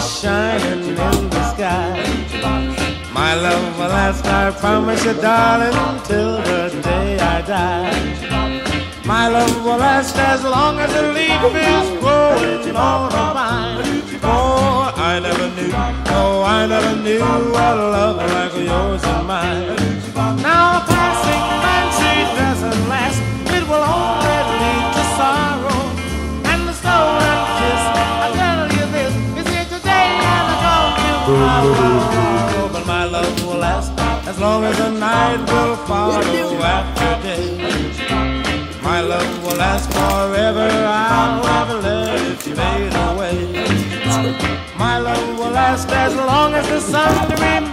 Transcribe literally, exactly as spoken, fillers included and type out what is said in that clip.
shining in the sky. My love will last, I promise you, darling, till the day I die. My love will last as long as the leaf is growing on a vine. Oh, I never knew, oh, I never knew a love like yours and mine. Now a passing fancy doesn't last, it will only lead to sorrow. And the stolen kiss, I tell you this, is here today and I gone tomorrow. But my love will last as long as the night will follow after day. My love will last forever, I'll never let it fade away. My love will last as long as the sun remains.